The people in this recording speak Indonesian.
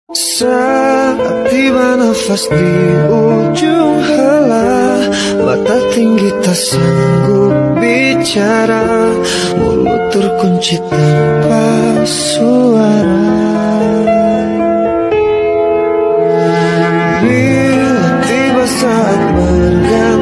Saat tiba nafas di ujung helah, mata tinggi tak sanggup bicara, mulut terkunci tanpa suara. Bila tiba saat berganti